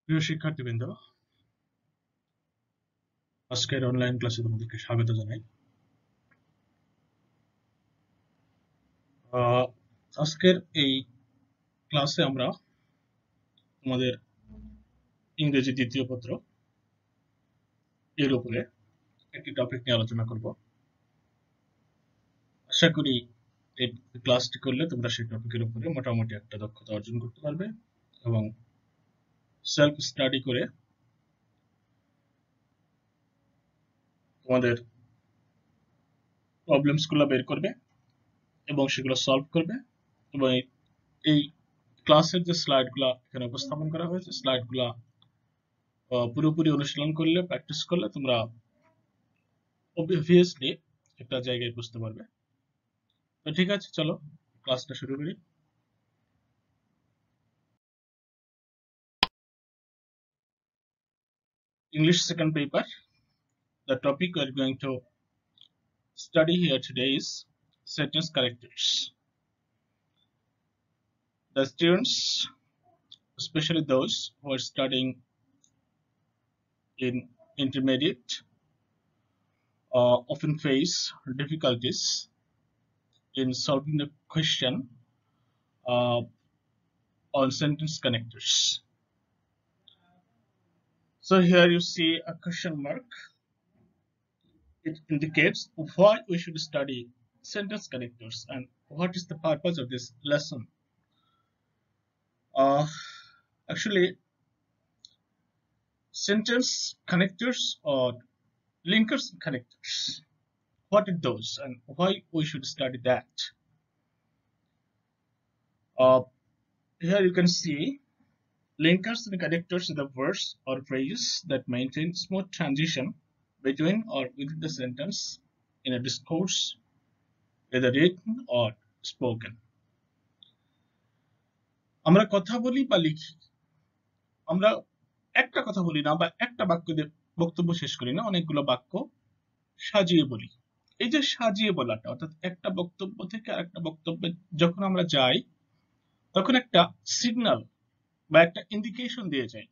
প্রিয় শিক্ষার্থীবৃন্দ, আজকের অনলাইন ক্লাসে তোমাদেরকে স্বাগত জানাই। আজকের এই ক্লাসে আমরা তোমাদের ইংরেজি দ্বিতীয় পত্র এর উপরে একটি টপিক নিয়ে আলোচনা করব। আশা করি এই ক্লাসটি করলে তোমরা সেই টপিকের উপরে মোটামুটি একটা দক্ষতা অর্জন করতে পারবে এবং সেলফ স্টাডি করে তোমাদের প্রবলেমস গুলো বের করবে এবং সেগুলো সলভ করবে। এবং এই ক্লাসের যে স্লাইড গুলা এখানে উপস্থাপন করা হয়েছে, স্লাইড গুলা পুরোপুরি অনুশীলন করলে, প্র্যাকটিস করলে তোমরা অবভিয়াসলি একটা জায়গায় বুঝতে পারবে। তো ঠিক আছে, চলো ক্লাসটা শুরু করি। English second paper. The topic we are going to study here today is sentence characters. The students, especially those who are studying in intermediate, often face difficulties in solving the question on sentence connectors. So here you see a question mark. It indicates why we should study sentence connectors and what is the purpose of this lesson. Actually, sentence connectors or linkers and connectors, what are those and why we should study that? Here you can see linkers and connectors are the words or phrases that maintain smooth transition between or within the sentence in a discourse, whether written or spoken. আমরা কথা বলি বা লিখি, আমরা একটা কথা বলি না বা একটা বাক্য দিয়ে বক্তব্য শেষ করি না, অনেকগুলো বাক্য সাজিয়ে বলি। এই যে সাজিয়ে বলাটা, অর্থাৎ একটা বক্তব্য থেকে আরেকটা বক্তব্যে যখন আমরা যাই তখন একটা সিগন্যাল বা একটা ইন্ডিকেশন দিয়ে যাই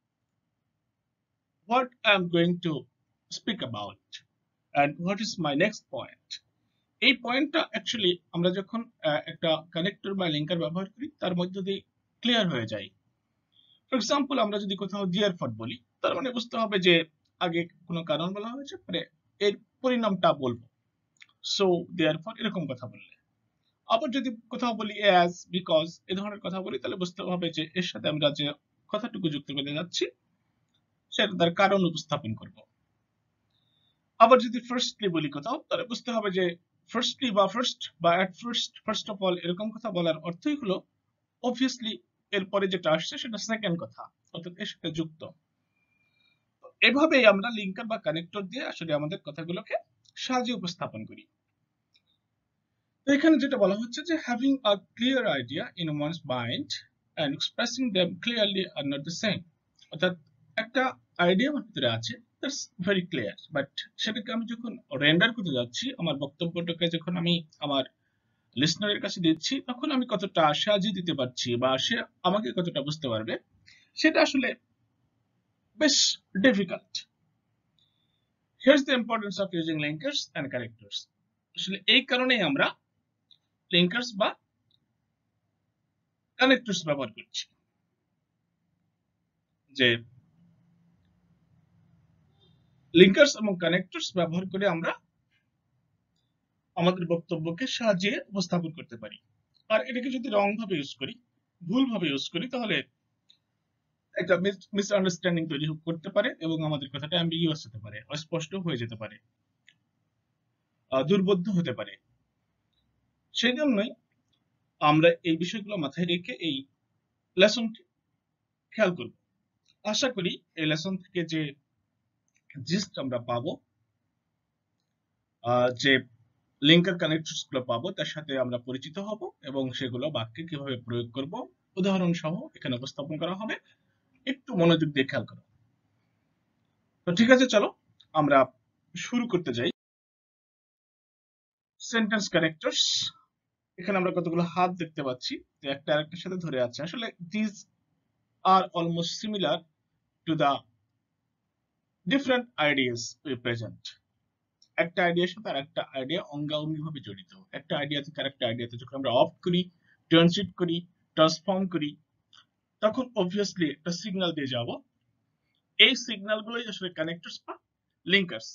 what I am going to speak about and what is my next point. এই পয়েন্টটা অ্যাকচুয়ালি আমরা যখন একটা কানেক্টর বা লিঙ্কার ব্যবহার করি তার মধ্য দিয়ে ক্লিয়ার হয়ে যায়। ফর এক্সাম্পল, আমরা যদি কোথাও ডিয়ার ফর বলি, তার মানে বুঝতে হবে যে আগে কোনো কারণ বলা হয়েছে, পরে এর পরিণামটা বলবো। সো দেয়ার ফর এরকম কথা বললে, আবার যদি কোথাও বলি অ্যাজ, বিকজ এ ধরনের কথা বলি, তাহলে বুঝতে হবে যে এর সাথে আমরা যে কথাটুকু যুক্ত করতে যাচ্ছি সেটা তার কারণ উপস্থাপন করব। আবার যদি ফার্স্টলি বলি কোথাও, তাহলে বুঝতে হবে যে ফার্স্টলি বা ফার্স্ট বা at first, first of all এরকম কথা বলার অর্থই হলো অবভিয়াসলি এরপরে যেটা আসছে সেটা সেকেন্ড কথা, অর্থাৎ এর সাথে যুক্ত। এভাবেই আমরা লিঙ্কার বা কানেক্টর দিয়ে আসলে আমাদের কথাগুলোকে সাজিয়ে উপস্থাপন করি। তো এখানে যেটা বলা হচ্ছে যে having a clear idea in one's mind and expressing them clearly are not the same. অর্থাৎ একটা আইডিয়া আমার ভিতরে আছে, দ্যাটস ভেরি ক্লিয়ার, বাট সেটাকে আমি যখন রেন্ডার করতে যাচ্ছি, আমার বক্তব্যটাকে যখন আমি আমার লিসনারের কাছে দিচ্ছি, তখন আমি কতটা সাজিয়ে দিতে পারছি বা সে আমাকে কতটা বুঝতে পারবে, সেটা আসলে বেশ difficult. Here's the importance of using linkers and connectors. আসলে এই কারণেই আমরা লিঙ্কার্স বা কানেক্টরস ব্যবহার করছি, যে লিঙ্কার্স এবং কানেক্টরস ব্যবহার করে আমরা আমাদের বক্তব্যকে সাজিয়ে উপস্থাপন করতে পারি। আর এটাকে যদি রং ভাবে ইউজ করি, ভুল ভাবে ইউজ করি, তাহলে একটা মিসআন্ডারস্ট্যান্ডিং তৈরি করতে পারে এবং আমাদের কথাটা অ্যাম্বিগুয়াস হতে পারে, অস্পষ্ট হয়ে যেতে পারে, দুর্বোধ্য হতে পারে। সেই জন্যই আমরা এই বিষয়গুলো মাথায় রেখে এই লেসনটি খেয়াল করব। আশা করি এই লেসন থেকে যে জিস্ট আমরা পাবো, যে লিঙ্কার কানেক্টরস গুলো পাবো, তার সাথে আমরা পরিচিত হব এবং সেগুলো বাক্যে কিভাবে প্রয়োগ করব উদাহরণ সহ এখানে উপস্থাপন করা হবে। একটু মনোযোগ দিয়ে খেয়াল করো। তো ঠিক আছে, চলো আমরা শুরু করতে যাই। সেন্টেন্স কানেক্টরস, এখানে আমরা কতগুলো হাত দেখতে পাচ্ছি যে একটা আরেকটার সাথে ধরে আছে। আসলে this are almost similar to the different ideas we present. একটা আইডিয়ার সাথে আরেকটা আইডিয়া অঙ্গাঅঙ্গি ভাবে জড়িত। একটা আইডিয়া থেকে আরেকটা আইডিয়াতে যখন আমরা অফ করি, ট্রানজিট করি, ট্রান্সফর্ম করি, তখন অবভিয়াসলি একটা সিগন্যাল দিয়ে যাব। এই সিগন্যাল গুলোই আসলে কানেক্টরস বা লিঙ্কার্স।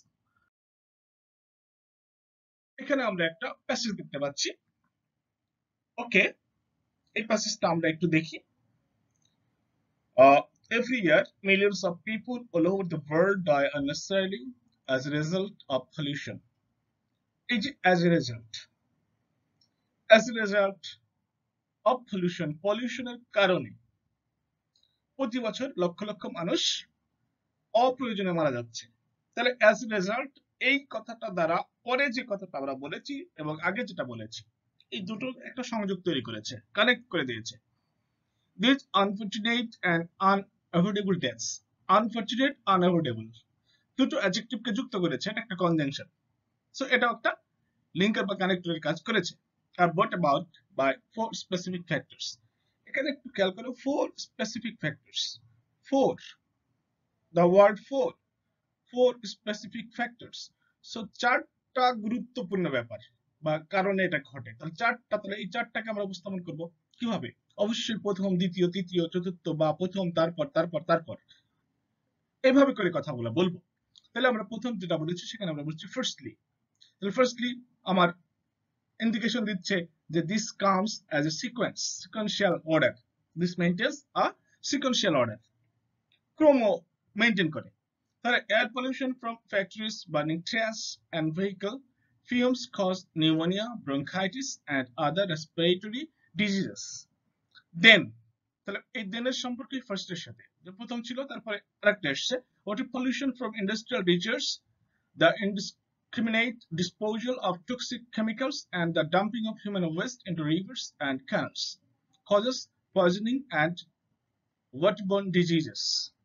এখানে আমরা একটা প্যাসেজ দেখতে পাচ্ছি। ওকে, এই প্যাসেজটা আমরা একটু দেখি। Every year, millions of people all over the world die unnecessarily as a result of pollution. As a result of pollutionের কারণে প্রতি বছর লক্ষ লক্ষ মানুষ অপ্রয়োজনে মারা যাচ্ছে। তাহলে as a result এই কথাটা দ্বারা পরে যে কথাটা আমরা বলেছি এবং আগে যেটা বলেছি এই দুটো একটা সংযোগ তৈরি করেছে, কানেক্ট করে দিয়েছে। These unfortunate and unavoidable deaths, unfortunate, unavoidable দুটো অ্যাডজেক্টিভকে যুক্ত করেছে, একটা কনজাংশন। সো এটা একটা লিঙ্কার বা কানেক্টরের কাজ করেছে। আর brought about by 4 specific factors. এখানে একটু খেয়াল করো, 4 specific factors, 4, the word 4 specific factors. So চারটা গুরুত্বপূর্ণ ব্যাপার বা কারণে এটা ঘটে। তাহলে চারটা, তাহলে এই চারটাকে আমরা উপস্থাপন করব কিভাবে? অবশ্যই প্রথম, দ্বিতীয়, তৃতীয়, চতুর্থ বা প্রথম, তারপর তারপর তারপর এইভাবে করে কথাগুলো বলবো। তাহলে আমরা প্রথম যেটা বলেছি সেখানে আমরা বলছি ফার্স্টলি। তাহলে ফার্স্টলি আমার ইন্ডিকেশন দিচ্ছে যে this comes as a sequential order. This maintains a sequential order. ক্রম মেইনটেইন করে। তাহলে air pollution from factories, burning trash and vehicle fumes cause pneumonia, bronchitis and other respiratory diseases. Then তাহলে এই দেনের সম্পর্কে ফার্স্টের সাথে যে প্রথম ছিল, তারপরে আরেকটা আসছে water pollution from industrial discharge, the indiscriminate disposal of toxic chemicals and the dumping of human waste into rivers and canals causes poisoning and waterborne diseases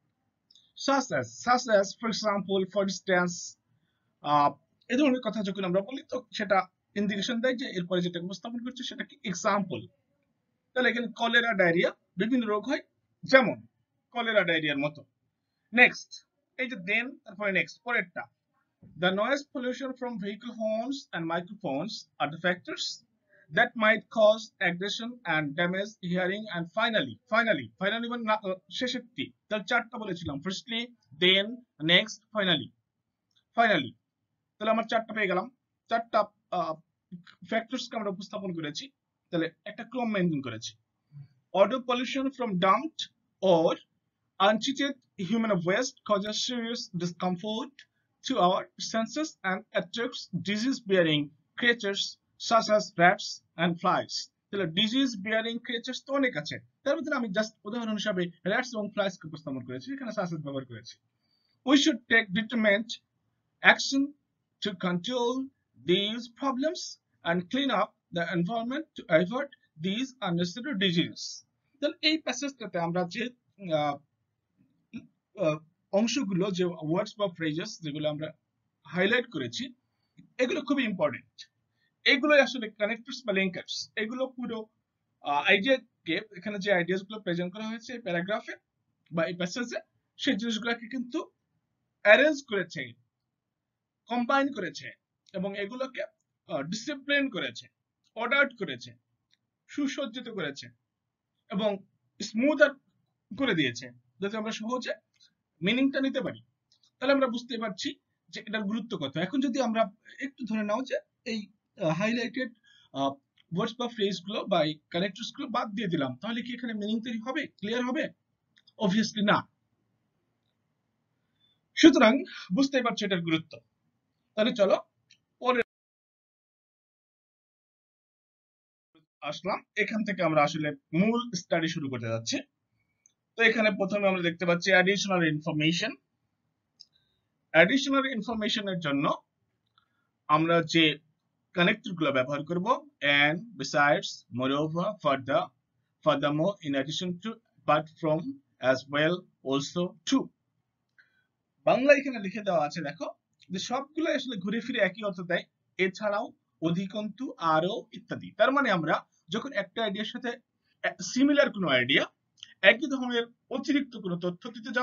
such as for example, for instance, এই ধরনের কথা যখন আমরা বলি তো সেটা indication দেয় যে এরপরে যেটা উপস্থাপন করছে সেটা কি এক্সাম্পল। তাহলে এখানে কলেরা, ডায়রিয়া বিভিন্ন রোগ হয়, যেমন কলেরা ডায়রিয়ার মতো। নেক্সট এই যে দেন, তারপরে নেক্সট পরেরটা, the noise pollution from vehicle horns and microphones are the factors that might cause aggression and damage hearing and finally মানে শেষের টি। তাহলে চারটা বলেছিলাম, ফার্স্টলি, দেন, নেক্সট, ফাইনালি। তাহলে আমার চারটা পেয়ে গেলাম। চারটা ফ্যাক্টরসকে আমরা উপস্থাপন করেছি, তাহলে একটা ক্রম মেইনটেইন করেছি। Odor pollution from dumped or untreated human waste causes serious discomfort to our senses and attracts disease-bearing creatures such as rats and flies. তাহলে disease-bearing creatures তো অনেক আছে, তার মধ্যে আমি জাস্ট উদাহরণ হিসাবে rats এবং flies কে উপস্থাপন করেছি, এখানে such as ব্যবহার করেছি। We should take determined action to control these problems and clean up the environment to avoid these unnecessary diseases. তাহলে এই প্যাসেজটাতে আমরা যে অংশগুলো, যে ওয়ার্ডস বা ফ্রেজেস যেগুলো আমরা হাইলাইট করেছি, এগুলো খুবই ইম্পর্টেন্ট। এগুলো আসলে কানেক্টরস বা লিঙ্কার্স। এগুলো পুরো আইডিয়াকে, এখানে যে আইডিয়াস গুলো প্রেজেন্ট করা হয়েছে এই প্যারাগ্রাফে বা এই প্যাসেজে, সেই জিনিসগুলোকে কিন্তু অ্যারেঞ্জ করেছে, কম্বাইন করেছে এবং এগুলোকে ডিসিপ্লিন করেছে, অর্ডার্ড করেছে, সুসজ্জিত করেছে এবং স্মুথ করে দিয়েছে যাতে আমরা সহজে মিনিংটা নিতে পারি। তাহলে আমরা বুঝতে পারছি যে এটার গুরুত্ব কত। এখন যদি আমরা একটু ধরে নাও যে এই হাইলাইটেড ওয়ার্ডস বা ফ্রেজ গুলো বা এই কানেক্টরস গুলো বাদ দিয়ে দিলাম, তাহলে কি এখানে মিনিং তৈরি হবে, ক্লিয়ার হবে? অবভিয়াসলি না। সুতরাং বুঝতেই পারছো এটার গুরুত্ব। তাহলে চলো পরে আসলাম, এখান থেকে আমরা আসলে মূল স্টাডি শুরু করতে যাচ্ছি। তো এখানে প্রথমে আমরা দেখতে পাচ্ছি অ্যাডিশনাল ইনফরমেশন। অ্যাডিশনাল ইনফরমেশনের জন্য আমরা যে কানেক্টর গুলো ব্যবহার করব, and besides, moreover, furthermore, in addition to, but from, as well, also, to। Bangla এখানে লিখে দেওয়া আছে, দেখো যে সবগুলো আসলে ঘুরে ফিরে একই অর্থ দেয়, এছাড়াও, অধিকন্তু, আরো ইত্যাদি। তার মানে আমরা যখন একটা আইডিয়ার সাথে সিমিলার কোনো আইডিয়া, একই ধরনের অতিরিক্ত কোনো তথ্য দিতে যাব,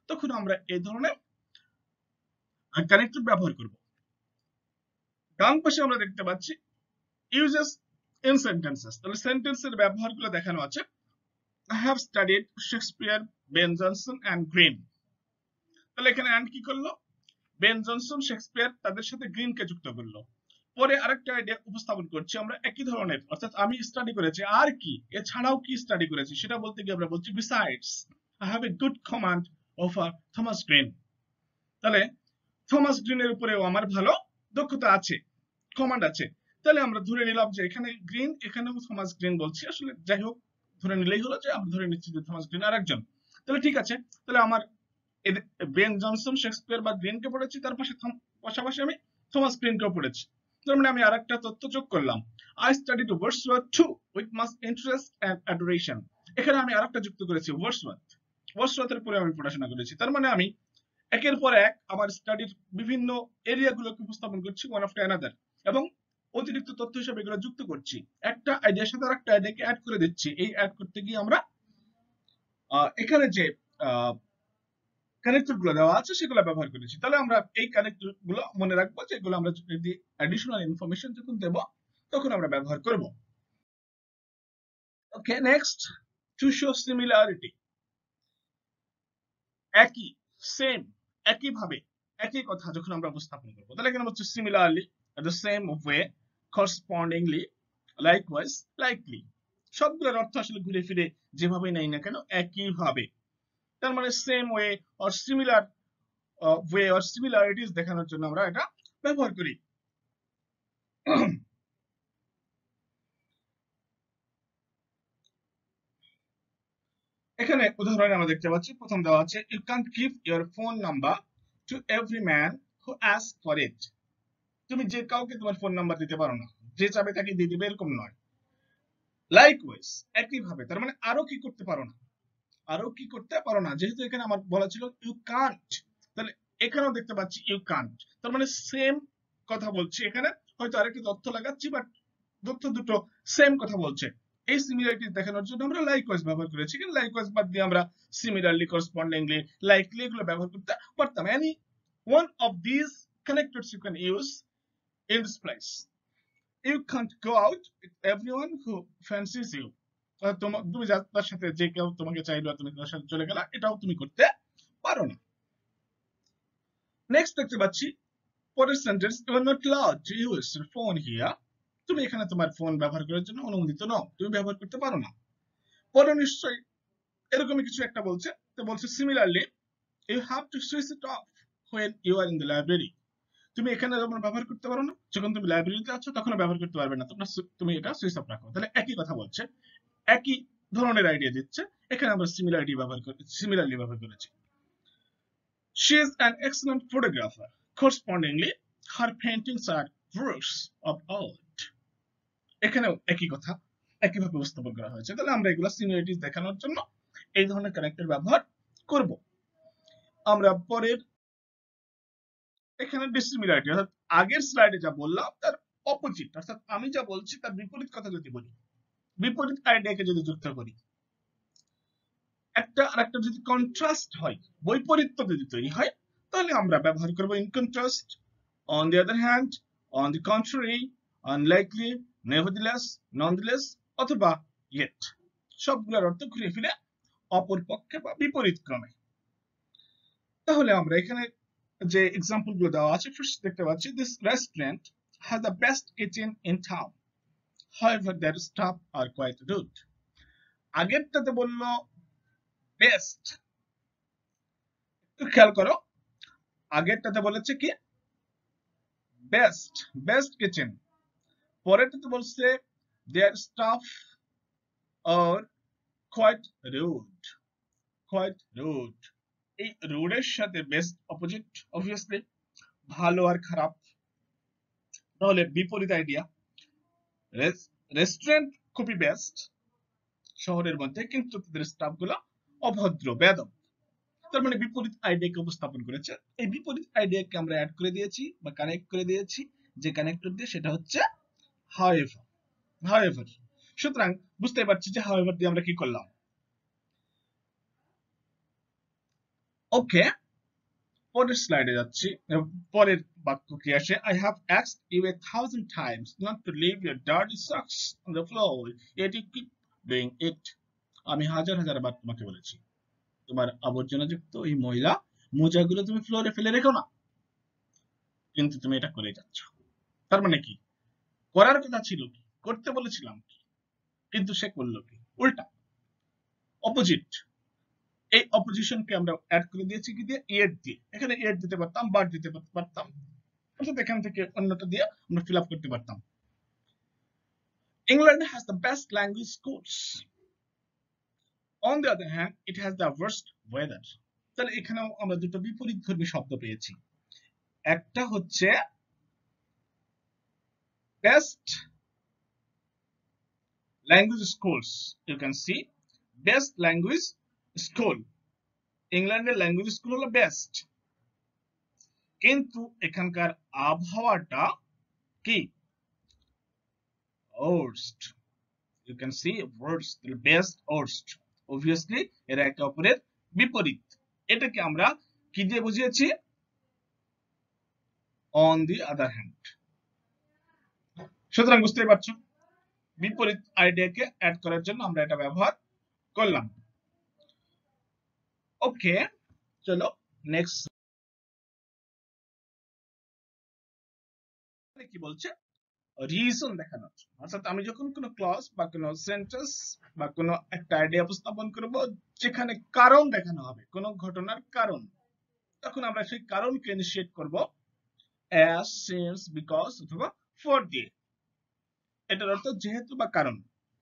তখন আমরা এই ধরনের কানেক্টর ব্যবহার করব। ডান পাশে আমরা দেখতে পাচ্ছি ইউজেস ইন সেন্টেন্সেস, তাহলে সেন্টেন্সের ব্যবহারগুলো দেখানো আছে। I have studied Shakespeare, Ben Jonson and Greene। তাহলে এখানে অ্যান্ড কি করলো, বেন জনসন, শেক্সপিয়ার, তাদের সাথে গ্রিনকে যুক্ত করলো। পরে আরেকটা আইডিয়া উপস্থাপন করছি আমরা একই ধরনের, অর্থাৎ আমি স্টাডি করেছি আর কি, এছাড়াও কি স্টাডি করেছি সেটা বলতে গিয়ে আমরা বলছি besides I have a good command over Thomas Green. তাহলে থমাস গ্রিনের উপরেও আমার ভালো দক্ষতা আছে, কমান্ড আছে। তাহলে আমরা ধরে নিলাম যে এখানে গ্রিন, এখানেও থমাস গ্রিন বলছি, আসলে যাই হোক ধরে নিলেই হলো যে আমরা ধরে নিচ্ছি যে থমাস গ্রিন আরেকজন। তাহলে ঠিক আছে, তাহলে আমার বেন জনসন, শেক্সপিয়ার বা গ্রিনকে পড়েছি, তার পাশাপাশি আমি থমাস গ্রিনকেও পড়েছি। তার মানে আমি আরেকটা তথ্য যোগ করলাম, I studied Wordsworth too with much interest and adoration. এখানে আমি আরেকটা যুক্ত করেছি ওয়ার্ডসওয়ার্থ, ওয়ার্ডসওয়ার্থের উপরে আমি পড়াশোনা করেছি। তার মানে আমি একের পর এক আমার স্টাডির বিভিন্ন এরিয়াগুলোকে উপস্থাপন করছি ওয়ান আফটার অ্যানাদার, এবং অতিরিক্ত তথ্য হিসেবে এগুলো যুক্ত করছি, একটা আইডিয়ার সাথে আরেকটা আইডিয়াকে অ্যাড করে দিচ্ছি। এই অ্যাড করতে গিয়ে আমরা এখানে যে কানেক্টর গুলো দেওয়া আছে সেগুলো ব্যবহার করেছি। তাহলে আমরা এই কানেক্টর গুলো মনে রাখবো, যে এগুলো আমরা যদি অ্যাডিশনাল ইনফরমেশন যখন দেব তখন আমরা ব্যবহার করব। Okay, next, to show similarity, একই, সেম, একই ভাবে, একই কথা যখন আমরা উপস্থাপন করব, তাহলে এখানে হচ্ছে similarly, the same way, correspondingly, likewise, likely. সবগুলোর অর্থ আসলে ঘুরে ফিরে যেভাবে নেই না কেন একই ভাবে। তার মানে same way or similar way or similarities দেখানোর জন্য আমরা এটা ব্যবহার করি। এখানে উদাহরণে আমরা দেখতে পাচ্ছি, প্রথম দেওয়া আছে, you can't give your phone number to every man who ask for it. তুমি যে কাউকে তোমার ফোন নাম্বার দিতে পারো না, যে চাবে তাকে দিয়ে দিবে এরকম নয়। লাইকওয়াইজ, একই ভাবে, তার মানে আরো কি করতে পারো না, আরো কি করতে পারো না, যেহেতু এখানে আমার বলা ছিল ইউ কান্ট, তাহলে এখানেও দেখতে পাচ্ছি ইউ কান্ট, তার মানে সেম কথা বলছি। এখানে হয়তো আরেকটা তথ্য লাগাচ্ছি, বাট তথ্য দুটো সেম কথা বলছে। এই সিমিলারিটি দেখানোর জন্য আমরা লাইকওয়াইজ ব্যবহার করেছি, কিন্তু লাইকওয়াইজ বাদ দিয়ে আমরা সিমিলারলি, করসপন্ডিংলি, লাইকলি এগুলো ব্যবহার করতে পারতাম। Any one of this connectors you can use in this place. You can't go out with everyone who fancies you. তুমি তার সাথে, যে কেউ তোমাকে চাইলো তুমি তার সাথে চলে গেলা, এটাও তুমি করতে পারো না। নেক্সট দেখতে পাচ্ছি পরের sentence, you are not allowed to use your phone here। তুমি এখানে তোমার ফোন ব্যবহার করার জন্য অনুমোদিত নও, তুমি ব্যবহার করতে পারো না। পরে নিশ্চয়ই এরকমই কিছু একটা বলছে, তো বলছে similarly, you have to switch it off when you are in the library। তুমি এখানে যখন ব্যবহার করতে পারো না, যখন তুমি লাইব্রেরিতে আছো তখন ব্যবহার করতে পারবে না, তুমি এটা সুইচ অফ রাখো। তাহলে একই কথা বলছে, একই ধরনের আইডিয়া দিচ্ছে। এখানে আমরা সিমিলারিটি ব্যবহার করেছি, সিমিলারলি ব্যবহার করেছি। She is an excellent photographer. Correspondingly, her paintings are works of art। এখানেও একই কথা একইভাবে উপস্থাপন করা হয়েছে। তাহলে আমরা এগুলো সিমিলারিটিস দেখানোর জন্য এই ধরনের কানেক্টর ব্যবহার করব। আমরা পরের, এখানে ডিসিমিলারিটি, অর্থাৎ আগের স্লাইডে যা বললাম তার অপোজিট, অর্থাৎ আমি যা বলছি তার বিপরীত কথা যদি বলি, বিপরীত আইডিয়াকে যদি যুক্ত করি, একটা আর একটা যদি কন্ট্রাস্ট হয়, বৈপরীত্য যদি তৈরি হয়, তাহলে আমরা ব্যবহার করব in contrast, on the other hand, on the contrary, unlikely, nevertheless, nonetheless, অথবা ইয়েট। সবগুলোর অর্থ ঘুরে ফিরে অপর পক্ষে বা বিপরীত ক্রমে। তাহলে আমরা এখানে যে এক্সাম্পল গুলো দেওয়া আছে, ফার্স্ট দেখতে পাচ্ছি, this restaurant has the best kitchen in town, however their staff are quite rude। আগেরটাতে বললো বেস্ট, খেয়াল করো, আগেরটাতে বলেছে কি বেস্ট, বেস্ট কিচেন, পরেরটাতে বলছে their staff are quite rude, quite rude। এই রুডের সাথে বেস্ট অপোজিট, অবভিয়াসলি ভালো আর খারাপ, তাহলে বিপরীত আইডিয়া। রেস্টুরেন্ট খুবই বেস্ট শহরের মধ্যে, কিন্তু তাদের স্টাফ গুলো অভদ্র, বেয়াদব। তার মানে বিপরীত আইডিয়াকে উপস্থাপন করেছে। এই বিপরীত আইডিয়াকে আমরা অ্যাড করে দিয়েছি বা কানেক্ট করে দিয়েছি যে কানেক্টর দিয়ে, সেটা হচ্ছে however। however, সুতরাং বুঝতে পারছি যে however দিয়ে আমরা কি করলাম, ওকে, পরের স্লাইডে যাচ্ছি। পরের বাক্য কি আসে? I have asked you 1,000 times not to leave your dirty socks on the floor, yet you keep doing it. আমি হাজার হাজার বার তোমাকে বলেছি তোমার আবর্জনাযুক্ত এই ময়লা মোজাগুলো তুমি ফ্লোরে ফেলে রেখো না, কিন্তু তুমি এটা করে যাচ্ছ। তার মানে কি? করার কথা ছিল কি, করতে বলেছিলাম কি, কিন্তু সে করলো কি? উল্টা, অপোজিট। এই অপোজিশনকে আমরা অ্যাড করে দিয়েছি কি দিয়ে? এর দিয়ে। এখানে এর দিতে পারতাম, বার দিতে পারতাম, অর্থাৎ এখান থেকে অন্যটা দিয়ে আমরা ফিল আপ করতে পারতাম। England has the best language schools. On the other hand, it has the worst weather. তাহলে এখানেও আমরা দুটো বিপরীতধর্মী শব্দ পেয়েছি। একটা হচ্ছে best language schools. You can see best language school. ইংল্যান্ডের ল্যাঙ্গুয়েজ স্কুল হলো বেস্ট, কিন্তু এখানকার আবহাওয়াটা কি? worst. You can see worst, best, worst. Obviously এরা একে অপরের বিপরীত। এটাকে আমরা কি দিয়ে বুঝিয়েছি? on the other hand. সুতরাং বুঝতেই পারছো বিপরীত আইডিয়াকে অ্যাড করার জন্য আমরা এটা ব্যবহার করলাম। ওকে, চলো নেক্সট। কি বলছে? রিজন দেখানোর, অর্থাৎ আমি যখন কোনো ক্লজ বা কোনো সেন্টেন্স বা কোনো একটা আইডিয়া উপস্থাপন করব যেখানে কারণ দেখানো হবে, কোনো ঘটনার কারণ, তখন আমরা সেই কারণকে ইনিশিয়েট করব as, since, because অথবা for দিয়ে। এটার অর্থ যেহেতু বা কারণ।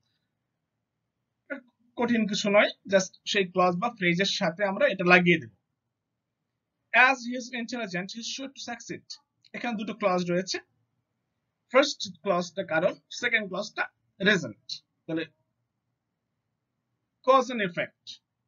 কঠিন কিছু নয়, জাস্ট সেই ক্লজ বা ফ্রেজের সাথে আমরা এটা লাগিয়ে দেব। as he is intelligent he is sure to succeed। এখানে দুটো ক্লজ রয়েছে, ফার্স্ট ক্লজটা কারণ, সেকেন্ড ক্লজটা রেজাল্ট। তাহলে কজ এন্ড এফেক্ট,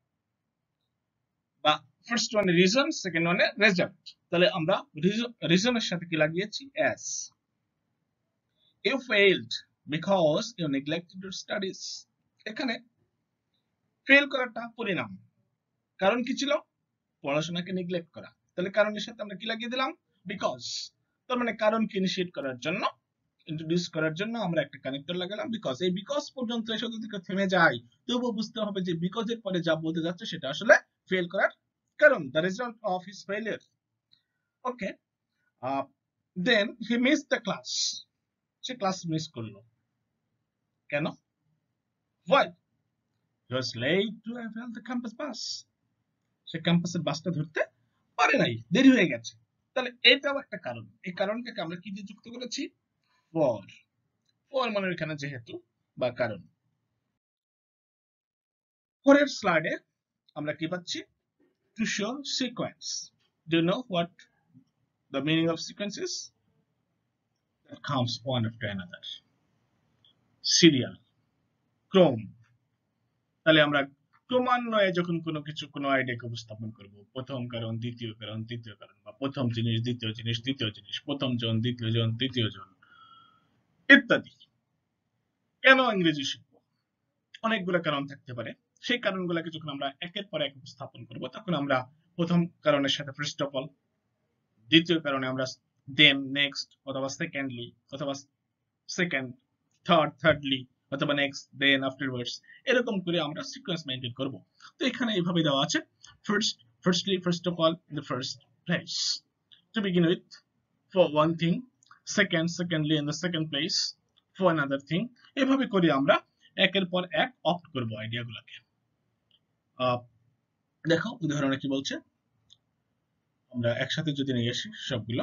বা ফার্স্ট ওয়ানে রিজন, সেকেন্ড ওয়ানে রেজাল্ট। তাহলে আমরা রিজনের সাথে কি লাগিয়েছি? as। you failed because you neglected your studies। এখানে ফেল করাটা পরিণাম, কারণ কি ছিল? পড়াশোনাকে নেগলেক্ট করা। তাহলে কারণের সাথে আমরা কি লাগিয়ে দিলাম? বিকজ। তার মানে কারণকে ইনিশিয়েট করার জন্য, ইন্ট্রোডিউস করার জন্য আমরা একটা কানেক্টর লাগালাম বিকজ। এই বিকজ পর্যন্ত এসে যদি থেমে যায়, তবুও বুঝতে হবে যে বিকজের পরে যা বলতে যাচ্ছে সেটা আসলে ফেল করার কারণ, the result of his failure. Okay, then he miss the class. সে ক্লাস মিস করলো কেন? why? he was late to avail the campus bus। সে ক্যাম্পাসের বাসটা ধরতে পারে নাই, দেরি হয়ে গেছে। তাহলে এটাও একটা কারণ। এই কারণটাকে আমরা কি দিয়ে যুক্ত করেছি? for। for মানে এখানে যেহেতু বা কারণ। পরের স্লাইডে আমরা কি পাচ্ছি? to show sequence. Do you know what the meaning of sequence is? That comes one after another. Serial, ক্রম। তাহলে আমরা ক্রমান্বয়ে যখন কোনো কিছু, কোনো আইডিয়াকে উপস্থাপন করব, প্রথম কারণ, দ্বিতীয় কারণ, তৃতীয় কারণ, বা প্রথম জিনিস, দ্বিতীয় জিনিস, তৃতীয় জিনিস, প্রথম জন, দ্বিতীয় জন, তৃতীয় জন ইত্যাদি। কেন ইংরেজি শিখবো? অনেকগুলো কারণ থাকতে পারে। সেই কারণগুলোকে যখন আমরা একের পর এক উপস্থাপন করব, তখন আমরা প্রথম কারণের সাথে ফার্স্ট অফ অল, দ্বিতীয় কারণে আমরা দেন, নেক্সট, অথবা সেকেন্ডলি, অথবা সেকেন্ড, থার্ডলি, অথবা নেক্সট, দেন, আফটারওয়ার্ডস, এরকম করে আমরা সিকোয়েন্স মেইনটেইন করব। তো এখানে এইভাবে দেওয়া আছে, firstly, first of all, in the first place, to begin with, for one thing, secondly, in the second place, for another thing. এভাবে করে আমরা একের পর এক অপ্ট করব আইডিয়াগুলোকে। দেখো উদাহরণে কি বলছে, আমরা একসাথে যদি নিয়ে আসি সবগুলো।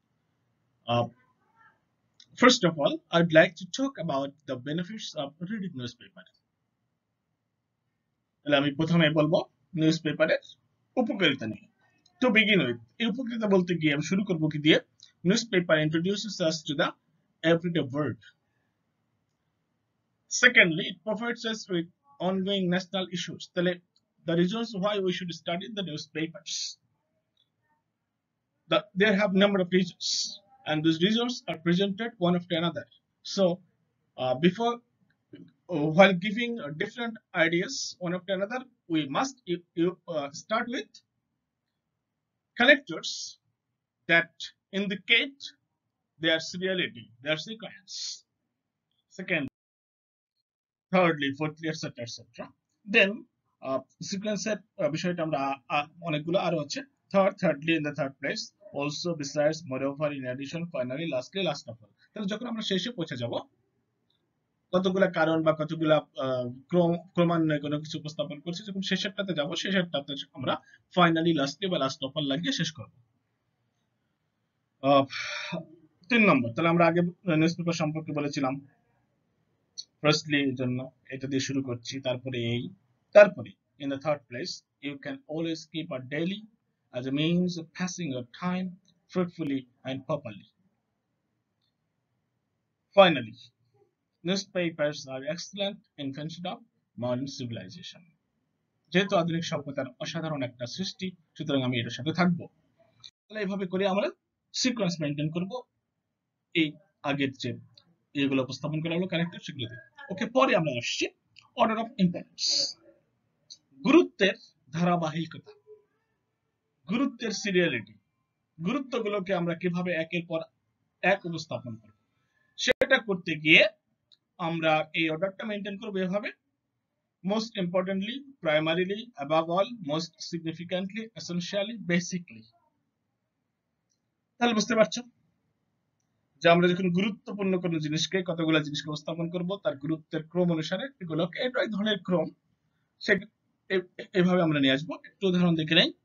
First of all, I'd like to talk about the benefits of reading newspaper. তাহলে আমি প্রথমে বলবো নিউজ পেপারের উপকারিতা নিয়ে। To begin with, এই উপকারিতা বলতে গিয়ে আমি শুরু করব কি দিয়ে? Newspaper introduces us to the everyday world. Secondly, it provides us with ongoing national issues. তাহলে the reasons why we should study the newspapers. There have number of reasons, and those reasons are presented one after another. So, before while giving different ideas one after another, we must start with connectors that indicate their seriality, their sequence. Second, thirdly, fourthly, etc., etc. Then সিকোয়েন্সের বিষয়টা আমরা অনেকগুলো আরো আছে thirdly in the third place, also besides, moreover, in addition, finally, lastly, last of all. তাহলে যখন আমরা শেষে পৌঁছে যাব, কতগুলা কারণ বা কতগুলা ক্রমান্বয়ে কোনো কিছু উপস্থাপন করছি, যখন শেষেরটাতে যাব, শেষেরটাতে আমরা ফাইনালি, লাস্টলি বা লাস্ট অফ অল লাগিয়ে শেষ করব। 3 নম্বর, তাহলে আমরা আগে নিউজ পেপার সম্পর্কে বলেছিলাম। ফার্স্টলি এর জন্য এটা দিয়ে শুরু করছি, তারপরে in the third place, you can always keep a daily as a means of passing your time fruitfully and properly. Finally, newspapers are excellent invention of modern civilization. যেহেতু আধুনিক সভ্যতার অসাধারণ একটা সৃষ্টি, সুতরাং আমি এটার সাথে থাকবো। তাহলে এইভাবে করে আমরা সিকোয়েন্স মেনটেন করব, এই আগের যে এগুলো উপস্থাপন করা হলো ক্যারেক্টার, সেগুলো দিয়ে। ওকে, পরে আমরা আসছি অর্ডার অফ ইম্পর্টেন্স, গুরুত্বের ধারাবাহিকতা, গুরুত্বের সিরিয়ালিটি, গুরুত্বগুলোকে আমরা কিভাবে একের পর এক উপস্থাপন করব, সেটা করতে গিয়ে আমরা এই অর্ডারটা মেনটেন করব এভাবে: most importantly, primarily, above all, most significantly, essentially, basically. তাহলে বুঝতে পারছো যে আমরা যখন গুরুত্বপূর্ণ কোনো জিনিসকে, কতগুলো জিনিসকে উপস্থাপন করব, তার গুরুত্বের ক্রম অনুসারে এগুলোকে এই ধরনের ক্রম, সে এইভাবে আমরা নিয়ে আসবো। একটু উদাহরণ দেখে নেই।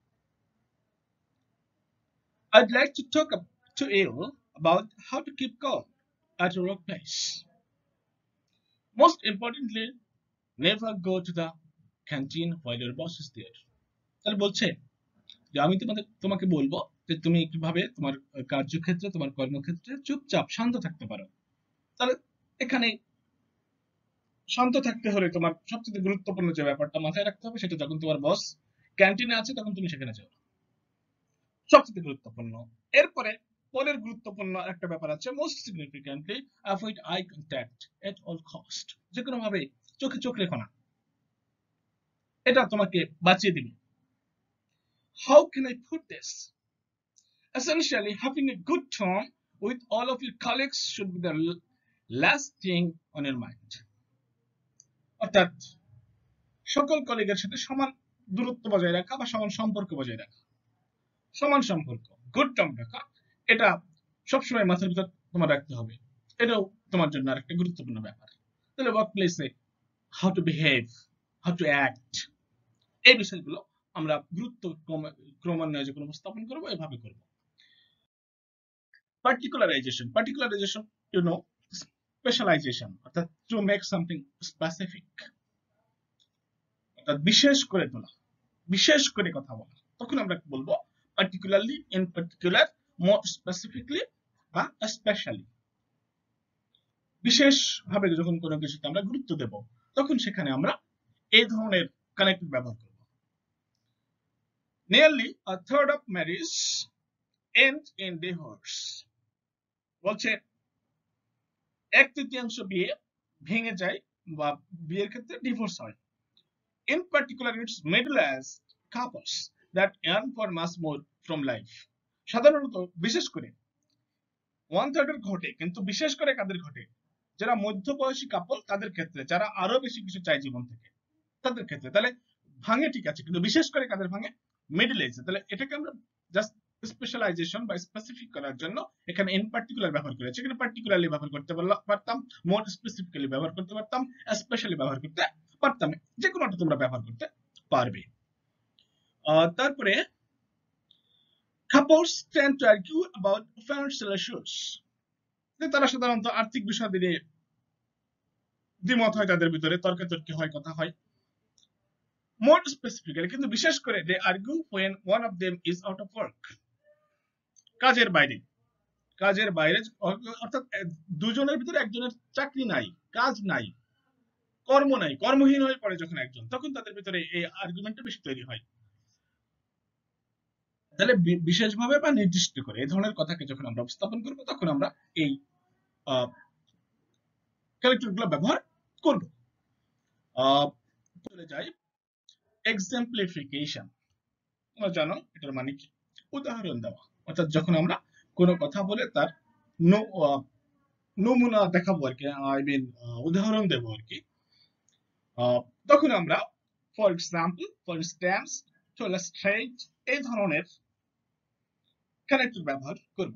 I'd like to talk to you about how to keep calm at your workplace. Most importantly, never go to the canteen while your boss is there. তাহলে বলছে যে আমি তোমাকে বলবো যে তুমি কিভাবে তোমার কার্যক্ষেত্রে, তোমার কর্মক্ষেত্রে চুপচাপ শান্ত থাকতে পারো। তাহলে এখানে শান্ত থাকতে হলে তোমার সবচেয়ে গুরুত্বপূর্ণ যে ব্যাপারটা মাথায় রাখতে হবে, সেটা যখন তোমার বস ক্যান্টিনে আছে তখন তুমি সেখানে যাও, সবচেয়ে গুরুত্বপূর্ণ। এরপরে পরের গুরুত্বপূর্ণ একটা ব্যাপার আছে, most significantly avoid eye contact at all cost. যে কোনো ভাবে চোখে চোখ রেখো না, এটা তোমাকে বাঁচিয়ে দিবে। How can I put this? Essentially, having a good tone with all of your colleagues should be the last thing on your mind. অর্থাৎ সকল কলিগের সাথে সমান দূরত্ব বজায় রাখা বা সমান সম্পর্ক বজায় রাখা, সমান সম্পর্ক, গুড টার্ম রাখা, এটা সবসময় মাথার ভিতর তোমার রাখতে হবে। এটাও তোমার জন্য আরেকটা গুরুত্বপূর্ণ ব্যাপার। তাহলে ওয়ার্ক প্লেসে how to behave, how to act, এই বিষয়গুলো আমরা গুরুত্ব ক্রমান্বয়ে যখন উপস্থাপন করবো এভাবে করবো। Particularization, you know, specialization, অর্থাৎ to make something specific, অর্থাৎ বিশেষ করে তোলা, বিশেষ করে কথা বলা। তখন আমরা বলবো particularly, in particular, more specifically বা especially। বিশেষ ভাবে যখন কোনো কিছুতে আমরা গুরুত্ব দেব, তখন সেখানে আমরা এই ধরনের কানেক্টিভ ব্যবহার করব। Nearly a third of marriage end in divorce. বলছে 1/3 বিয়ে ভেঙে যায় বা বিয়ের ক্ষেত্রে ডিভোর্স হয়। In particular, it's middle-aged couples that earn for much more from life. সাধারণত বিশেষ করে 1/3 ঘটে, কিন্তু বিশেষ করে কাদের ঘটে? যারা মধ্যবয়সী কাপল, তাদের ক্ষেত্রে, যারা আরো বেশি কিছু চায় জীবন থেকে, তাদের ক্ষেত্রে। তাহলে ভাঙে ঠিক আছে, কিন্তু বিশেষ করে কাদের ভাঙে? মিডল এজে। তাহলে এটাকে আমরা জাস্ট স্পেশালাইজেশন বা স্পেসিফিক করার জন্য এখানে ইন পার্টিকুলার ব্যবহার করেছি। এখানে পার্টিকুলারলি ব্যবহার করতে পারতাম, মোর স্পেসিফিক্যালি ব্যবহার করতে পারতাম, স্পেশালি ব্যবহার করতে পারতাম, যে কোনোটা তোমরা ব্যবহার করতে পারবে। তারপরে couples tend to argue about financial issues. তারা সাধারণত আর্থিক বিষয় নিয়ে দ্বিমত হয়, তাদের ভিতরে তর্কাতর্কি হয়, কথা হয়। More specifically, কিন্তু বিশেষ করে they argue when one of them is out of work. কাজের বাইরে, অর্থাৎ দুজনের ভিতরে একজনের চাকরি নাই, কাজ নাই, কর্ম নাই, কর্মহীন হয়ে পড়ে যখন একজন, তখন তাদের ভিতরে এই আর্গুমেন্টটা বেশি তৈরি হয়। তাহলে বিশেষভাবে বা নির্দিষ্ট করে এই ধরনের কথাকে যখন আমরা উপস্থাপন করব, তখন আমরা এই ক্যারেক্টারগুলো ব্যবহার করব। চলে যাই এক্সাম্পলিফিকেশন। তোমরা জানো এটার মানে কি। উদাহরণ দেওয়া, অর্থাৎ যখন আমরা কোনো কথা বলে তার নমুনা দেখাবো আর কি, আই মিন উদাহরণ দেবো আর কি, তখন আমরা for example, for instance, to illustrate এই ধরনের কানেক্টর ব্যবহার করব।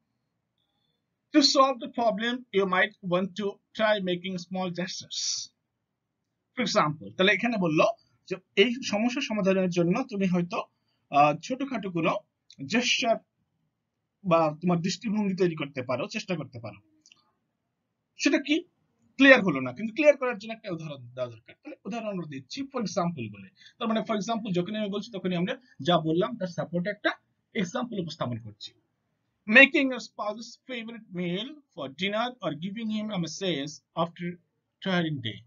To solve the problem, you might want to try making small gestures. For example, তাহলে এখানে বললো যে এই সমস্যা সমাধানের জন্য তুমি হয়তো ছোটখাটো কোনো জেস্টার বা তোমার দৃষ্টিভঙ্গি তৈরি করতে পারো, চেষ্টা করতে পারো। সেটা কি ক্লিয়ার হলো না, কিন্তু ক্লিয়ার করার জন্য একটা উদাহরণ দেওয়া দরকার। তাহলে উদাহরণ আমরা দিচ্ছি ফর এক্সাম্পল বলে। তার মানে ফর এক্সাম্পল যখনই আমি বলছি তখনই আমরা যা বললাম তার সাপোর্টে একটা এক্সাম্পল উপস্থাপন করছি। Making your spouse's favorite meal for dinner or giving him a massage after tiring day.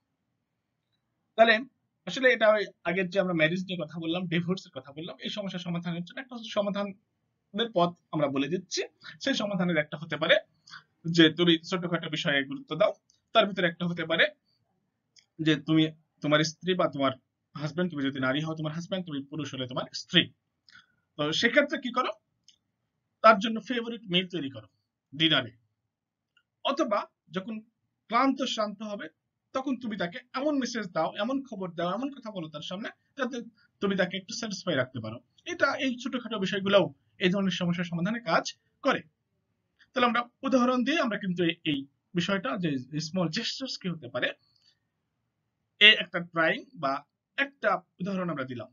তাহলে আসলে এটা আগের যে আমরা ম্যারেজ নিয়ে কথা বললাম, ডিভোর্সের কথা বললাম, এই সমস্যা সমাধানের জন্য একটা সমাধানের পথ আমরা বলে দিচ্ছি। সেই সমাধানের একটা হতে পারে যে তুমি ছোটখাটো বিষয়ে গুরুত্ব দাও। তার ভিতরে একটা হতে পারে যে তুমি তোমার স্ত্রী বা তোমার হাজবেন্ড, তুমি যদি নারী হও তোমার হাজবেন্ড, তুমি পুরুষ হলে তোমার স্ত্রী, তো সেক্ষেত্রে কি করো, তার জন্য ফেভারিট মিল তৈরি করো ডিনারে। অথবা যখন ক্লান্ত শান্ত হবে তখন তুমি তাকে এমন মেসেজ দাও, এমন খবর দাও, এমন কথা বলো তার সামনে যাতে তুমি তাকে একটু স্যাটিসফাই রাখতে পারো। এটা এই ছোটখাটো বিষয়গুলোও এই ধরনের সমস্যার সমাধানে কাজ করে। তাহলে আমরা উদাহরণ দিয়ে আমরা কিন্তু এই বিষয়টা যে স্মল জেস্টার্স কি হতে পারে এই একটা ট্রাইং বা একটা উদাহরণ আমরা দিলাম।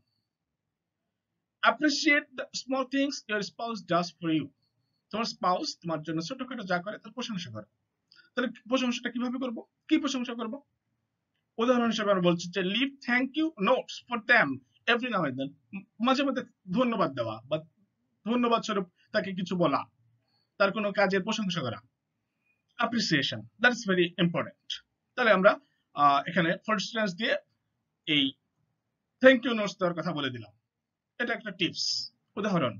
Appreciate the small things your spouse does for you. তোমার স্পাউস তোমার জন্য ছোটখাটো যা করে তার প্রশংসা করো। তাহলে প্রশংসাটা কিভাবে করব, কি প্রশংসা করব? উদাহরণ হিসেবে আমরা বলছি যে leave thank you notes for them every now and then, মাঝে মধ্যে ধন্যবাদ দেওয়া বা ধন্যবাদ স্বরূপ তাকে কিছু বলা, তার কোনো কাজের প্রশংসা করা, appreciation, that is very important. তাহলে আমরা এখানে ফর ইনস্ট্যান্স দিয়ে এই থ্যাংক ইউ নোটস দেওয়ার কথা বলে দিলাম। এটা একটা টিপস, উদাহরণ।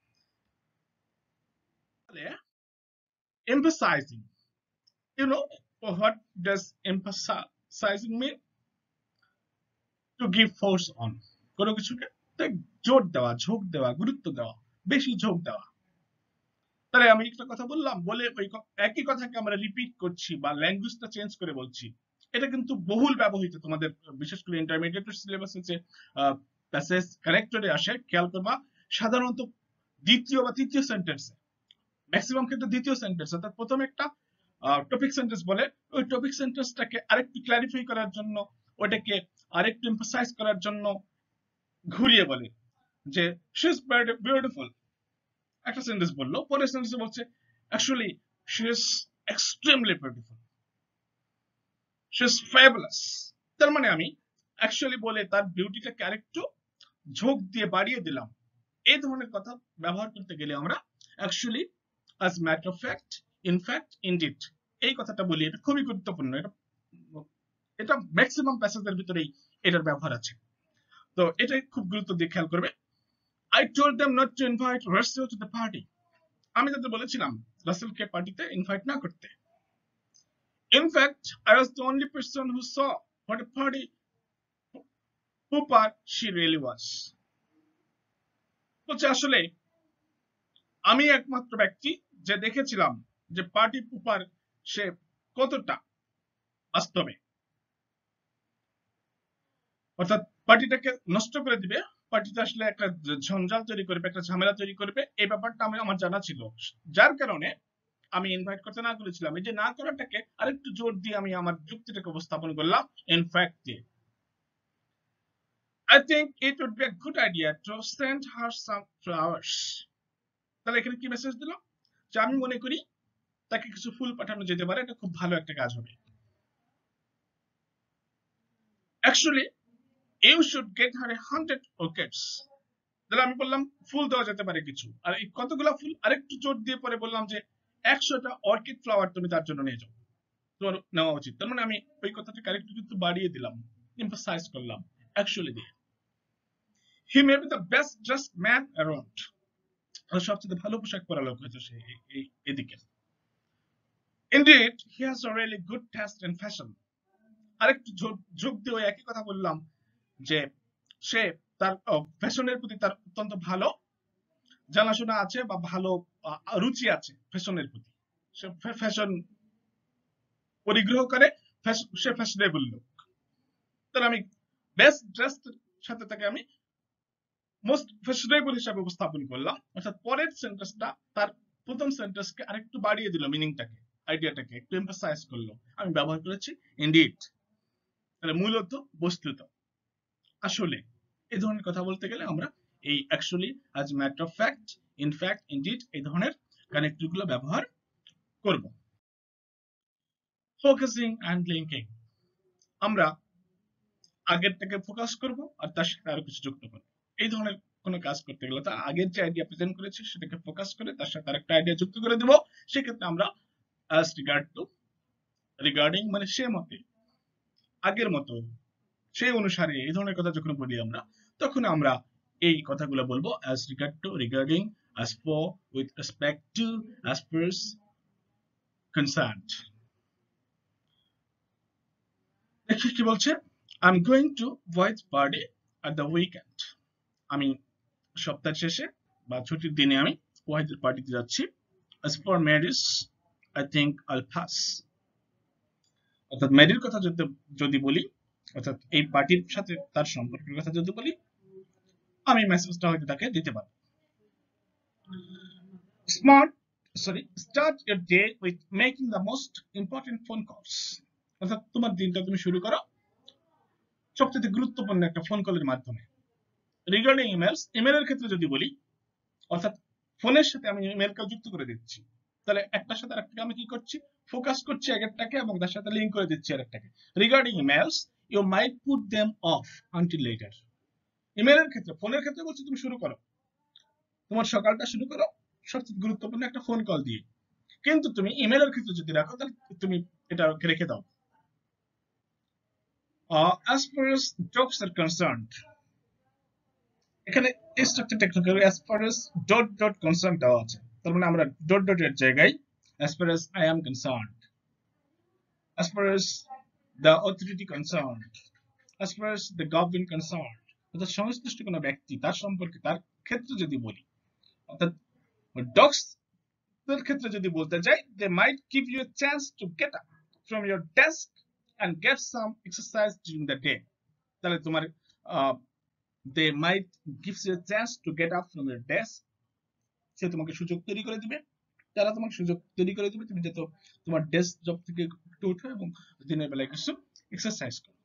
তাহলে emphasizing, you know what does emphasizing mean? To give force on, কোনো কিছুকে জোর দেওয়া, ঝোঁক দেওয়া, গুরুত্ব দেওয়া, বেশি ঝোঁক দেওয়া। তাহলে আমি একটা কথা বললাম, বলে ওই একই কথাকে আমরা রিপিট করছি বা ল্যাঙ্গুয়েজটা চেঞ্জ করে বলছি। এটা কিন্তু বহুল ব্যবহৃত তোমাদের বিশেষ করে ইন্টারমিডিয়েট সিলেবাসে যে প্যাসেজ কানেক্টরে আসে, খেয়াল করবা সাধারণত দ্বিতীয় বা তৃতীয় সেন্টেন্সে, ম্যাক্সিমাম ক্ষেত্রে দ্বিতীয় সেন্টেন্স, অর্থাৎ প্রথমে একটা টপিক সেন্টেন্স বলে, ওই টপিক সেন্টেন্সটাকে আরেকটু ক্ল্যারিফাই করার জন্য, ওটাকে আরেকটু এমফাসাইজ করার জন্য ঘুরিয়ে বলে যে শি ইজ বিউটিফুল। একটা সেন্টেন্স বললো, পরের সেন্টেন্সে বলছে actually she is extremely beautiful, she is fabulous. তার মানে আমি অ্যাকচুয়ালি বলে তার বিউটিটাকে আরেকটু ঝোঁক দিয়ে বাড়িয়ে দিলাম। এই ধরনের কথা ব্যবহার করতে গেলে আমরা actually, as matter of fact, in fact, indeed এই কথাটা বলি। এটা খুবই গুরুত্বপূর্ণ, এটা ম্যাক্সিমাম প্যাসেজের ভিতরেই এটার ব্যবহার আছে। তো এটাই খুব গুরুত্ব দিয়ে খেয়াল করবে। I told them not to invite Russell to the party. আমি তাদের বলেছিলাম রাসেলকে পার্টিতে ইনভাইট না করতে। In fact, I was the only person who saw what a party pooper she really was. বলছে আসলে আমি একমাত্র ব্যক্তি যে দেখেছিলাম যে পার্টি পুপার সে কতটা বাস্তবে, অর্থাৎ পার্টিটাকে নষ্ট করে দিবে, পার্টিতে আসলে একটা ঝঞ্ঝাল তৈরি করবে, একটা ঝামেলা তৈরি করবে, এই ব্যাপারটা আমার জানা ছিল, যার কারণে আমি ইনভাইট করতে না করেছিলাম। এই যে না করাটাকে আরেকটু জোর দিয়ে আমি আমার যুক্তিটাকে উপস্থাপন করলাম ইনফ্যাক্ট দিয়ে। I think it would be a good idea to send her some flowers. তাহলে এখানে কি মেসেজ দিল, যে আমি মনে করি তাকে কিছু ফুল পাঠানো যেতে পারে, এটা খুব ভালো একটা কাজ হবে। Actually, you should get her 100 orchids. তাহলে আমি বললাম ফুল দেওয়া যেতে পারে কিছু, আর এই কতগুলো ফুল আরেকটু জোর দিয়ে পরে বললাম যে 100টা অর্কিড ফ্লাওয়ার তুমি তার জন্য নিয়ে যাও, তোমার নেওয়া উচিত। তার মানে আমি ওই কথাটাকে আরেকটু কিন্তু বাড়িয়ে দিলাম, এমফাসাইজ করলাম অ্যাকচুয়ালি দিয়ে। He may be the best dressed man around, সবচেয়ে ভালো পোশাক পরা লোক হয়তো সে এদিকে। Indeed he has a really good taste in fashion, আরেকটু যোগ দিয়ে ওই একই কথা বললাম যে সে তার ফ্যাশনের প্রতি তার অত্যন্ত ভালো জানাশোনা আছে বা ভালো রুচি আছে ফ্যাশনের প্রতি, সে ফ্যাশন পরিগ্রহ করে, সে ফ্যাশনেবল লোক, তাহলে আমি বেস্ট ড্রেস সাথে তাকে আমি মোস্ট ফ্যাশনেবল হিসাবে উপস্থাপন করলাম, অর্থাৎ পরের সেন্টেন্সটা তার প্রথম সেন্টেন্সকে আরেকটু বাড়িয়ে দিল, মিনিংটাকে, আইডিয়াটাকে একটু এমফাসাইজ করলো। আমি ব্যবহার করেছি ইনডিড, তাহলে মূলত, বস্তুত, আসলে, এই ধরনের কথা বলতে গেলে আমরা এই actually, as matter of fact, in fact, indeed এই ধরনের কানেক্টর গুলো ব্যবহার করব। ফোকাসিং অ্যান্ড লিঙ্কিং, আমরা আগেরটাকে ফোকাস করব আর তার সাথে আরো কিছু যুক্ত করব। এই ধরনের কোনো কাজ করতে গেলে তার আগের যে আইডিয়া প্রেজেন্ট করেছি সেটাকে ফোকাস করে তার সাথে আরেকটা আইডিয়া যুক্ত করে দেব। সেক্ষেত্রে আমরা অ্যাজ রিগার্ড টু, রিগার্ডিং মানে সে মতে, আগের মতো, সেই অনুসারে, এই ধরনের কথা যখন বলি আমরা, তখন আমরা এই কথাগুলো বলবো as regard to, regarding, as for, with respect to, as per, concerned. দেখি কি বলছে, I am going to voice party at the weekend, আমি সপ্তাহের শেষে বা ছুটির দিনে আমি ওয়াহিদের পার্টিতে যাচ্ছি। As for marriage, I think I'll pass. অর্থাৎ ম্যারির কথা যদি বলি, অর্থাৎ এই পার্টির সাথে তার সম্পর্কের কথা যদি বলি, আমি মেসেজটা হয়তো তাকে দিতে পারি। Start your day with making the most important phone calls. অর্থাৎ তোমার দিনটা তুমি শুরু করো সবচেয়ে গুরুত্বপূর্ণ একটা ফোন কলের মাধ্যমে। রিগার্ডিং ইমেলস, ইমেলের ক্ষেত্রে যদি বলি, অর্থাৎ ফোনের সাথে আমি ইমেলকে যুক্ত করে দিচ্ছি, তাহলে একটার সাথে আরেকটাকে আমি কি করছি, ফোকাস করছি আগেরটাকে এবং তার সাথে লিঙ্ক করে দিচ্ছি আরেকটাকে। Regarding emails, you might put them off until later. ইমেলের ক্ষেত্রে, ফোনের ক্ষেত্রে বলছি তুমি শুরু করো, তোমার সকালটা শুরু করো সবচেয়ে গুরুত্বপূর্ণ একটা ফোন কল দিয়ে, কিন্তু তুমি ইমেলের ক্ষেত্রে যদি রাখো তাহলে তুমি এটা রেখে দাও। as far as jobs are concerned, এখানে স্ট্রাকচারটা একটু as far as dot dot concern দেওয়া আছে, তার মানে আমরা ডট ডট এর জায়গায় as far as I am concerned, as far as the authority concerned, as far as the government concerned, অর্থাৎ সংশ্লিষ্ট কোনো ব্যক্তি তার সম্পর্কে, তার ক্ষেত্রে যদি বলি, অর্থাৎ ডগস এর ক্ষেত্রে যদি বলতে চাই, they might give you a chance to get up from your desk and get some exercise during the day, তাহলে তোমার they might give you a chance to get up from your desk, সে তোমাকে সুযোগ তৈরি করে দিবে, তারা তোমাকে সুযোগ তৈরি করে দিবে, তুমি যাতে তোমার ডেস্ক জব থেকে একটু উঠো এবং দিনের বেলায় কিছু এক্সারসাইজ করো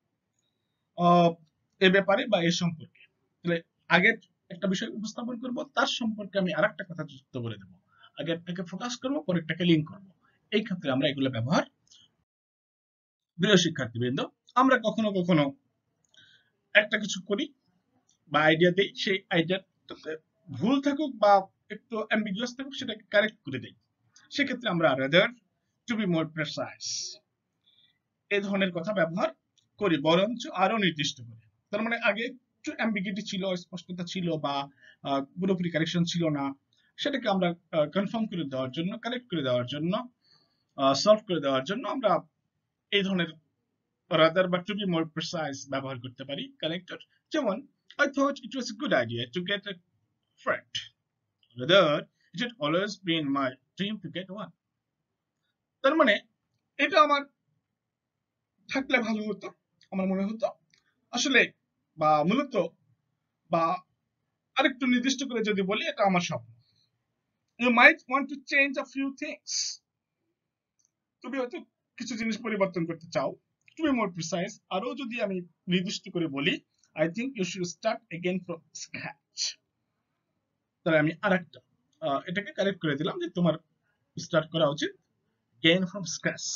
এ ব্যাপারে বা এ সম্পর্কে। তাহলে আগের একটা বিষয় উপস্থাপন করব, তার সম্পর্কে আমি আরেকটা কথা যুক্ত করে দেবো, আগেরটাকে ফোকাস করবো, পরেরটাকে লিঙ্ক করবো। এই ক্ষেত্রে আমরা এগুলো ব্যবহার। প্রিয় শিক্ষার্থীবৃন্দ, আমরা কখনো কখনো একটা কিছু করি বা আইডিয়া দেই, সেই আইডিয়াটাতে ভুল থাকুক বা একটু অ্যাম্বিগুয়াস থাকুক সেটাকে কারেক্ট করে দেই। সেক্ষেত্রে আমরা rather to be more precise এই ধরনের কথা ব্যবহার করি, বরঞ্চ আরো নির্দিষ্ট করে। তার মানে আগে একটু অ্যাম্বিগিটি ছিল, স্পষ্টতা ছিল বা পুরোপুরি কারেকশন ছিল না, সেটাকে আমরা কনফার্ম করে দেওয়ার জন্য, কারেক্ট করে দেওয়ার জন্য, সলভ করে দেওয়ার জন্য আমরা এই ধরনের রাদার বা টু বি মোর প্রেসাইজ ব্যবহার করতে পারি কানেক্টর। যেমন, I thought it was a good idea to get a friend. Rather, it had always been my dream to get one. তার মানে এটা আমার থাকলে ভালো হতো, আমার মনে হতো আসলে, বা মূলত, বা আরেকটু নির্দিষ্ট করে যদি বলি, এটা আমার স্বপ্ন। You might want to change a few things. তুমি হয়তো কিছু জিনিস পরিবর্তন করতে চাও। To be more precise, আরো যদি আমি নির্দিষ্ট করে বলি, I think you should start again from scratch. তাহলে আমি আরেকটা এটাকে কারেক্ট করে দিলাম যে তোমার স্টার্ট করা উচিত again from scratch.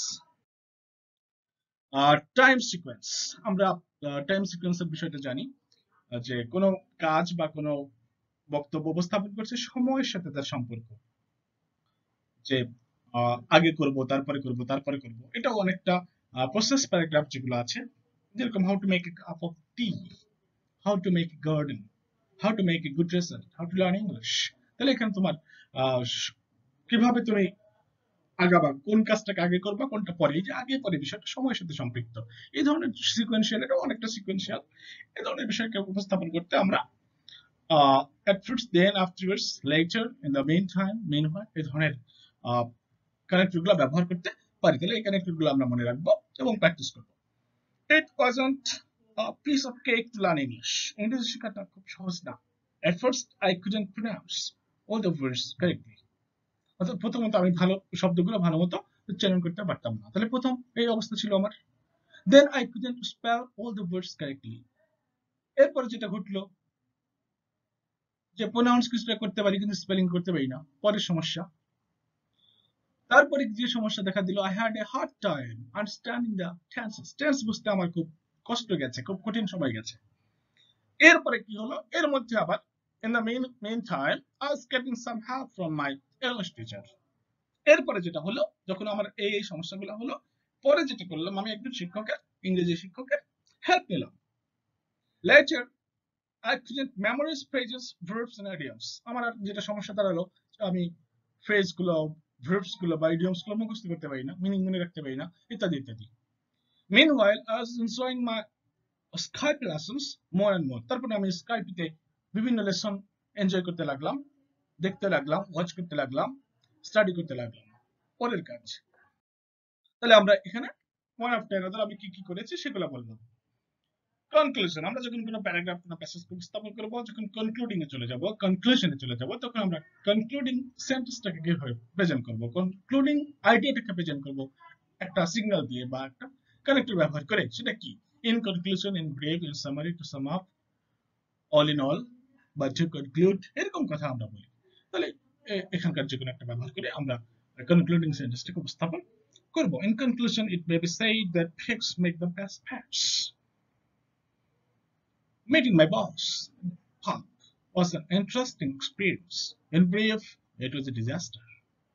Time sequence, আমরা টাইম সিকোয়েন্সের বিষয়টা জানি যে কোনো কাজ বা কোনো বক্তব্য উপস্থাপন করছে সময়ের সাথে তার সম্পর্ক, যে আগে করব, তারপরে করব, তারপরে করব, এটাও অনেকটা প্রসেস প্যারাগ্রাফ যেগুলো আছে, যেরকম how to make a cup of tea, how to make a garden, how to make a good result, how to learn English. তাহলে এখানে তোমার কিভাবে তুমি আগাবা, কোন কাজটাকে আগে করবা, কোনটা পরে, এই যে আগে পরে বিষয়টা সময়ের সাথে সম্পৃক্ত, এই ধরনের সিকোয়েন্সিয়াল, এটা অনেকটা সিকোয়েন্সিয়াল, এই ধরনের বিষয়কে উপস্থাপন করতে আমরা at first, then, afterwards, later, in the meantime, meanwhile, এই ধরনের কানেক্টর গুলো ব্যবহার করতে পারি। তাহলে এই কানেক্টর গুলো আমরা মনে রাখবো এবং প্র্যাকটিস করবো। It wasn't a piece of cake to learn English. ইংরেজি শেখাটা খুব সহজ না। At first, I couldn't pronounce all the words correctly. অর্থাৎ প্রথমত আমি শব্দগুলো ভালো মতো উচ্চারণ করতে পারতাম না। তাহলে প্রথম এই অবস্থা ছিল আমার। Then I couldn't spell all the words correctly. এরপরে যেটা ঘটলো যে প্রোনাউন্স কিছুটা করতে পারি কিন্তু স্পেলিং করতে পারি না, পরের সমস্যা। তারপরে যে সমস্যা দেখা দিল, I had a hard time understanding the tenses. Tense বুঝতে আমার খুব কষ্ট গেছে, খুব কঠিন সময় গেছে। এরপরে কি হলো, এর মধ্যে আবার in the meantime I was getting some help from my English teacher. এরপরে যেটা হলো, যখন আমার এই সমস্যাগুলো হলো, পরে যেটা করলাম, আমি একজন শিক্ষকের, ইংরেজি শিক্ষকের হেল্প নিলাম। Later I couldn't memorize phrases, verbs and idioms. আমার আর যেটা সমস্যা দাঁড়ালো, আমি ফ্রেজ গুলো, ভার্বস গুলো বা ইডিয়মস গুলো মুখস্থ করতে পারি না, মিনিং মনে রাখতে পারি না, ইত্যাদি ইত্যাদি। Meanwhile, I was enjoying my Skype lessons more and more. তারপরে আমি স্কাইপে বিভিন্ন লেসন এনজয় করতে লাগলাম, দেখতে লাগলাম, ওয়াচ করতে লাগলাম, স্টাডি করতে লাগলাম। পরের কাজ, তাহলে আমরা এখানে one after another আমি কি কি করেছি সেগুলো বললাম। কনক্লুশন, আমরা যখন কোনো প্যারাগ্রাফ কোনো প্যাসেজ উপস্থাপন করব, যখন কনক্লুডিং এ চলে যাব, কনক্লুশনে চলে যাব, তখন আমরা কনক্লুডিং সেন্টেন্সটাকে কিভাবে প্রেজেন্ট করব, কনক্লুডিং আইডিয়াটাকে প্রেজেন্ট করব একটা সিগন্যাল দিয়ে বা একটা কানেক্টর ব্যবহার করে। সেটা কি? In conclusion, in brief, in summary, to sum up, all in all বা টু কনক্লুড, এরকম কথা আমরা বলি। তাহলে এখানকার যে কোনো একটা ব্যবহার করে আমরা কনক্লুডিং সেন্টেন্সটাকে উপস্থাপন করব। In conclusion, it may be said that pigs make the best pets. Meeting my boss, Pop, was an interesting experience. In brief, it was a disaster.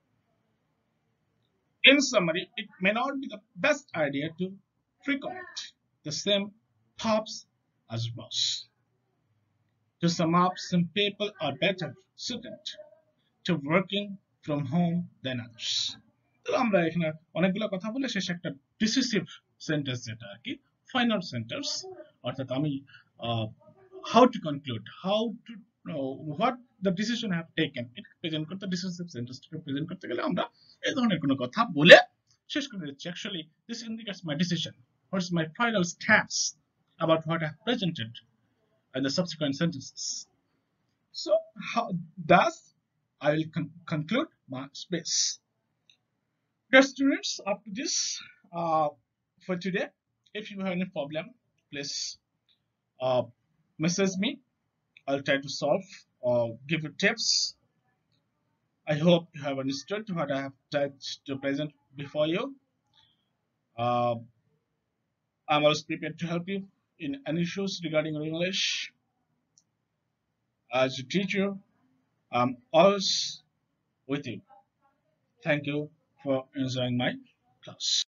In summary, it may not be the best idea to frequent the same pubs as boss. To sum up, some people are better suited to working from home than others. তো আমরা এখানে অনেকগুলো কথা বলে শেষে একটা decisive sentence, যেটা আর কি ফাইনাল সেন্টেন্স, অর্থাৎ আমি how to conclude, how to what the decision I have taken, এটা প্রেজেন্ট করতে, ডিসিসিভ সেন্টেন্সটাকে প্রেজেন্ট করতে গেলে আমরা এই ধরনের কোনো কথা বলে শেষ করে দিচ্ছি। Actually, this indicates my decision. What's my final stance about what I have presented in the subsequent sentences. So, thus, I will conclude my space. Dear students, up to this for today. If you have any problem, please message me. I'll try to solve or give you tips. I hope you have understood what I have tried to present before you. I'm always prepared to help you in any issues regarding your English. As a teacher, I'm always with you. Thank you for enjoying my class.